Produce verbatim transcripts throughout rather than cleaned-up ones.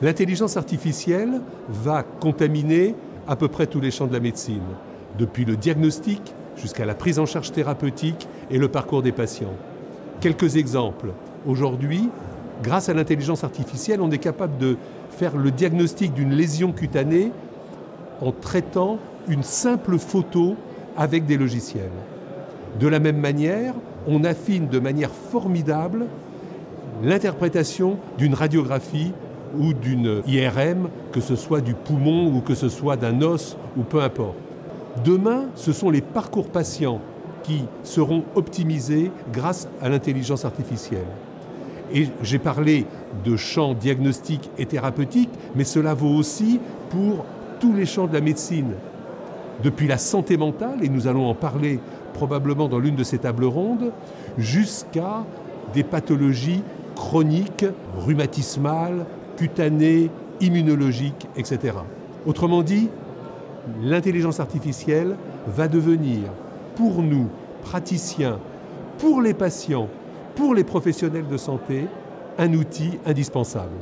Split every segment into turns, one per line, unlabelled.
L'intelligence artificielle va contaminer à peu près tous les champs de la médecine, depuis le diagnostic jusqu'à la prise en charge thérapeutique et le parcours des patients. Quelques exemples. Aujourd'hui, grâce à l'intelligence artificielle, on est capable de faire le diagnostic d'une lésion cutanée en traitant une simple photo avec des logiciels. De la même manière, on affine de manière formidable l'interprétation d'une radiographie ou d'une I R M, que ce soit du poumon ou que ce soit d'un os ou peu importe. Demain, ce sont les parcours patients qui seront optimisés grâce à l'intelligence artificielle. Et j'ai parlé de champs diagnostiques et thérapeutiques, mais cela vaut aussi pour tous les champs de la médecine. Depuis la santé mentale, et nous allons en parler probablement dans l'une de ces tables rondes, jusqu'à des pathologies chroniques, rhumatismales, cutanées, immunologiques, et cetera. Autrement dit, l'intelligence artificielle va devenir, pour nous, praticiens, pour les patients, pour les professionnels de santé, un outil indispensable.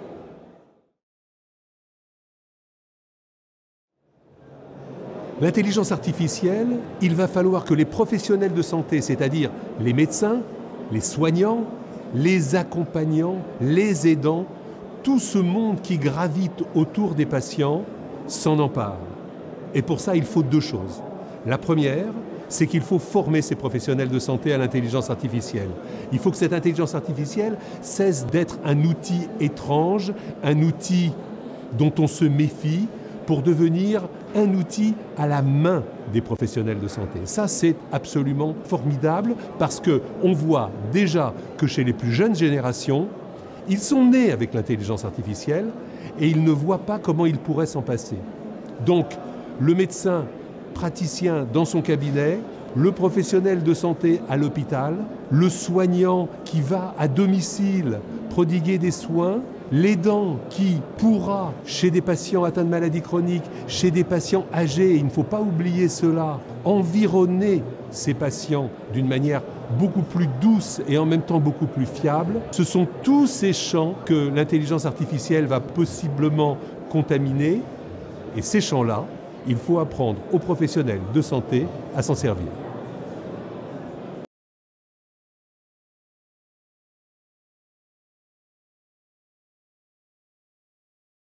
L'intelligence artificielle, il va falloir que les professionnels de santé, c'est-à-dire les médecins, les soignants, les accompagnants, les aidants, tout ce monde qui gravite autour des patients s'en empare. Et pour ça, il faut deux choses. La première, c'est qu'il faut former ces professionnels de santé à l'intelligence artificielle. Il faut que cette intelligence artificielle cesse d'être un outil étrange, un outil dont on se méfie, pour devenir un outil à la main des professionnels de santé. Ça, c'est absolument formidable parce qu'on voit déjà que chez les plus jeunes générations, ils sont nés avec l'intelligence artificielle et ils ne voient pas comment ils pourraient s'en passer. Donc, le médecin praticien dans son cabinet, le professionnel de santé à l'hôpital, le soignant qui va à domicile prodiguer des soins, l'aidant qui pourra, chez des patients atteints de maladies chroniques, chez des patients âgés, il ne faut pas oublier cela, environner ces patients d'une manière beaucoup plus douce et en même temps beaucoup plus fiable. Ce sont tous ces champs que l'intelligence artificielle va possiblement contaminer. Et ces champs-là, il faut apprendre aux professionnels de santé à s'en servir.